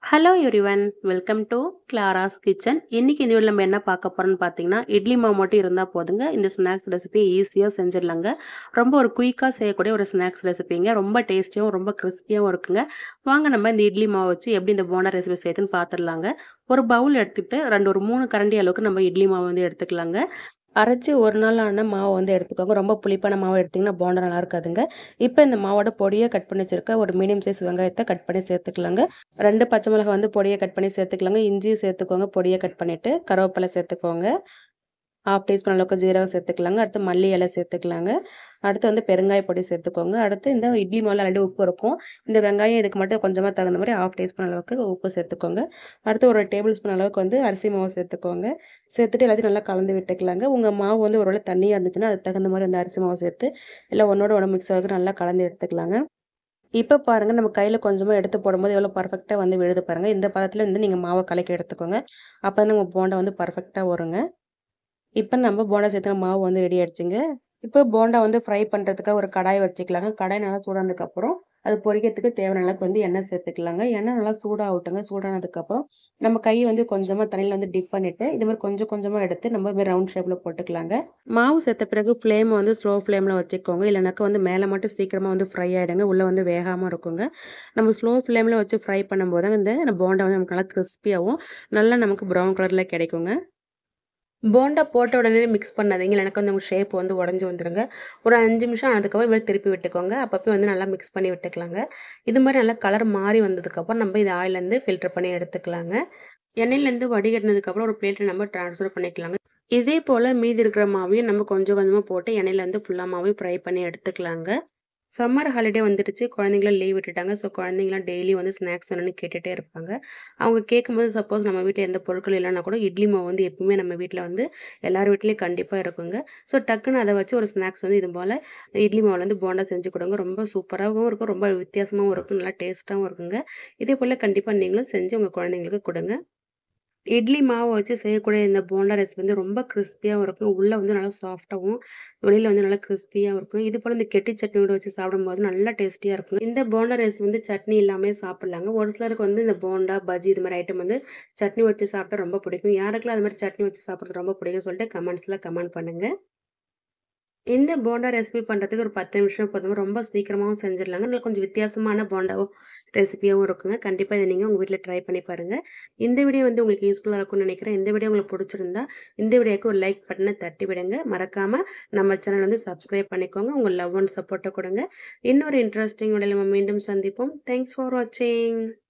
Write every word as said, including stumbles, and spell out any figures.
Hello everyone, welcome to Clara's kitchen. இன்னைக்கு இந்த வீடியோல நம்ம என்ன பார்க்க போறோம்னு பார்த்தீங்கன்னா, இட்லி மாவு மட்டும் இருந்தா போதுங்க. இந்த ஸ்நாக்ஸ் ரெசிபி ஈஸியா செஞ்சிடலாங்க. ரொம்ப ஒரு குயிக்கா செய்யக்கூடிய ஒரு ஸ்நாக்ஸ் ரெசிபிங்க. ரொம்ப டேஸ்டியாவும் ரொம்ப கிறிஸ்பியாவும் இருக்குங்க. வாங்க நம்ம இந்த இட்லி மாவு வச்சு எப்படி இந்த போண்டா ரெசிபி செய்யுதுன்னு பார்த்துடலாங்க. ஒரு பவுல் எடுத்துட்டு ரெண்டு ஒரு மூணு கரண்டி அளவுக்கு நம்ம இட்லி மாவு வந்து எடுத்துக்கலாங்க. அரைச்சு ஒரு நாள் ஆன மாவு வந்து எடுத்துக்கோங்க. ரொம்ப புளிப்பான மாவு எடுத்தீங்கன்னா போண்டா நல்லா இருக்காதுங்க. இப்போ இந்த மாவோட பொடியா கட் பண்ணி வச்சிருக்க ஒரு மீடியம் சைஸ் வெங்காயத்த கட் பண்ணி சேர்த்துக்கலாங்க. ரெண்டு பச்சை மிளகாய் வந்து பொடியா கட் பண்ணி சேர்த்துக்கலாங்க. இஞ்சி சேர்த்துக்கோங்க பொடியா கட் பண்ணிட்டு. கருவேப்பிலை சேர்த்துக்கோங்க. ஹாஃப் டீஸ்பூன் அளவுக்கு ஜீரகம் சேர்த்துக்கலாங்க. அடுத்து மல்லி இலை சேர்த்துக்கலாங்க. அடுத்து வந்து பெருங்காய பொடி சேர்த்துக்கோங்க. அடுத்து இந்த இட்லி மாவுல ஆல்ரெடி உப்பு இருக்கும். இந்த வெங்காயம் இதுக்கு மட்டும் கொஞ்சமா தகுந்த மாதிரி ஹாஃப் டீஸ்பூன் அளவுக்கு உப்பு சேர்த்துக்கோங்க. அடுத்து ஒரு டேபிள் ஸ்பூன் அளவுக்கு வந்து அரிசி மாவு சேர்த்துக்கோங்க. சேர்த்துட்டு எல்லாத்தையும் நல்லா கலந்து விட்டுக்கலாங்க. உங்க மாவு வந்து ஒரு வேளை தண்ணியா இருந்துச்சுன்னா அதுக்கு தகுந்த மாதிரி அந்த அரிசி மாவு சேர்த்து எல்லாம் ஒன்னோட ஒன்று மிக்ஸ் ஆகி நல்லா கலந்து எடுத்துக்கலாங்க. இப்போ பாருங்க நம்ம கையில கொஞ்சமா எடுத்து போடும்போது எவ்வளோ பர்ஃபெக்ட்டா வந்து விழுது பாருங்க. இந்த பதத்துல வந்து நீங்க மாவை கலக்கி எடுத்துக்கோங்க. அப்பதான் உங்க போண்டா வந்து பர்ஃபெக்ட்டா வருங்க. இப்போ நம்ம போண்டா சேர்த்துன மாவு வந்து ரெடி ஆயிடுச்சுங்க. இப்போ போண்டா வந்து ஃப்ரை பண்ணுறதுக்காக ஒரு கடாய் வச்சுக்கலாங்க. கடாய் நல்லா சூடானதுக்கப்புறம் அது பொரிக்கிறதுக்கு தேவையான அளவுக்கு வந்து எண்ணெய் சேர்த்துக்கலாங்க. எண்ணெய் நல்லா சூடாகட்டுங்க. சூடானதுக்கப்புறம் நம்ம கையை வந்து கொஞ்சமாக தண்ணியில் வந்து டிப் பண்ணிவிட்டு இது மாதிரி கொஞ்சம் கொஞ்சமாக எடுத்து நம்ம மாதிரி ரவுண்ட் ஷேப்பில் போட்டுக்கலாங்க. மாவு சேர்த்த பிறகு ஃப்ளேமை வந்து ஸ்லோ ஃப்ளேமில் வச்சுக்கோங்க. இல்லைனாக்கா வந்து மேலே மட்டும் சீக்கிரமாக வந்து ஃப்ரை ஆகிடுங்க. உள்ளே வந்து வேகாமல் இருக்குங்க. நம்ம ஸ்லோ ஃப்ளேமில் வச்சு ஃப்ரை பண்ணும்போது இந்த போண்டா வந்து நமக்கு நல்லா கிறிஸ்பியாகவும் நல்லா நமக்கு ப்ரௌன் கலரில் கிடைக்குங்க. போண்டா போட்ட உடனே மிக்ஸ் பண்ணாதீங்க. எனக்கு வந்து உங்கள் ஷேப் வந்து உடஞ்சி வந்துடுங்க. ஒரு அஞ்சு நிமிஷம் ஆனதுக்கப்புறம் இது மாதிரி திருப்பி விட்டுக்கோங்க. அப்பப்போ வந்து நல்லா மிக்ஸ் பண்ணி விட்டுக்கலாங்க. இது மாதிரி நல்லா கலர் மாறி வந்ததுக்கப்புறம் நம்ம இது ஆயிலேருந்து ஃபில்டர் பண்ணி எடுத்துக்கலாங்க. எண்ணெயிலேருந்து வடிகட்டினதுக்கப்புறம் ஒரு பிளேட்டில் நம்ம ட்ரான்ஸ்ஃபர் பண்ணிக்கலாங்க. இதே போல் மீதி இருக்கிற மாவையும் நம்ம கொஞ்சம் கொஞ்சமாக போட்டு எண்ணெயில் வந்து ஃபுல்லாக மாவையும் ஃப்ரை பண்ணி எடுத்துக்கலாங்க. சம்மர் ஹாலிடே வந்துடுச்சு. குழந்தைங்களாம் லீவ் விட்டுட்டாங்க. ஸோ குழந்தைங்களாம் டெய்லி வந்து ஸ்நாக்ஸ் வேணும்னு கேட்டுகிட்டே இருப்பாங்க. அவங்க கேட்கும்போது சப்போஸ் நம்ம வீட்டில் எந்த பொருட்கள் இல்லைனா கூட இட்லி மாவு வந்து எப்பவுமே நம்ம வீட்டில் வந்து எல்லார் வீட்லேயும் கண்டிப்பாக இருக்குங்க. ஸோ டக்குன்னு அதை வச்சு ஒரு ஸ்நாக்ஸ் வந்து இது போல் இட்லி மாவில் வந்து போண்டா செஞ்சு கொடுங்க. ரொம்ப சூப்பராகவும் இருக்கும். ரொம்ப வித்தியாசமாகவும் இருக்கும். நல்லா டேஸ்ட்டாகவும் இருக்குங்க. இதே போல் கண்டிப்பாக நீங்களும் செஞ்சு உங்கள் குழந்தைங்களுக்கு கொடுங்க. இட்லி மாவு வச்சு செய்யக்கூடிய இந்த போண்டா ரெசிபி வந்து ரொம்ப கிறிஸ்பியாகவும் இருக்கும். உள்ளே வந்து நல்லா சாஃப்டாகவும் வெளியில் வந்து நல்லா கிறிஸ்பியாகவும் இருக்கும். இது போல் இந்த கெட்டி சட்னியோட வச்சு சாப்பிடும்போது நல்லா டேஸ்டியாக இருக்கும். இந்த போண்டா ரெசிபி வந்து சட்னி இல்லாமல் சாப்பிட்லாங்க. ஒரு சிலருக்கு வந்து இந்த போண்டா பஜ்ஜி இது மாதிரி ஐட்டம் வந்து சட்னி வச்சு சாப்பிட்டா ரொம்ப பிடிக்கும். யாருக்கெல்லாம் அது மாதிரி சட்னி வச்சு சாப்பிட்றது ரொம்ப பிடிக்கும்னு சொல்லிட்டு கமெண்ட்ஸில் கமெண்ட் பண்ணுங்கள். இந்த போண்டா ரெசிபி பண்ணுறதுக்கு ஒரு பத்து நிமிஷம் போதுங்க. ரொம்ப சீக்கிரமாகவும் செஞ்சிடலாங்க. நல்லா கொஞ்சம் வித்தியாசமான போண்டாவும் ரெசிபியாகவும் இருக்குங்க. கண்டிப்பாக இதை நீங்கள் உங்கள் வீட்டில் ட்ரை பண்ணி பாருங்கள். இந்த வீடியோ வந்து உங்களுக்கு யூஸ்ஃபுல்லாக இருக்கும்னு நினைக்கிறேன். இந்த வீடியோ உங்களுக்கு பிடிச்சிருந்தா இந்த வீடியோக்கு ஒரு லைக் பட்டனை தட்டி விடுங்க. மறக்காமல் நம்ம சேனல் வந்து சப்ஸ்கிரைப் பண்ணிக்கோங்க. உங்கள் லவ் அண்ட் சப்போர்ட்டை கொடுங்க. இன்னொரு இன்ட்ரெஸ்டிங் வீடியோவில் நம்ம மீண்டும் சந்திப்போம். தேங்க்ஸ் ஃபார் வாட்சிங்.